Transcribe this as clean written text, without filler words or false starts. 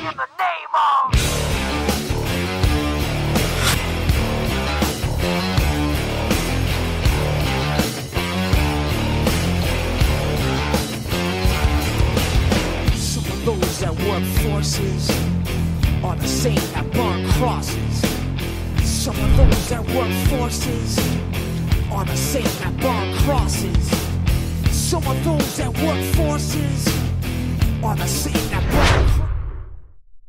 in the name of. Some of those that work forces are the same that burn crosses. Some of those that work forces are the same that burn crosses. Some of those that work forces are the same that burn crosses.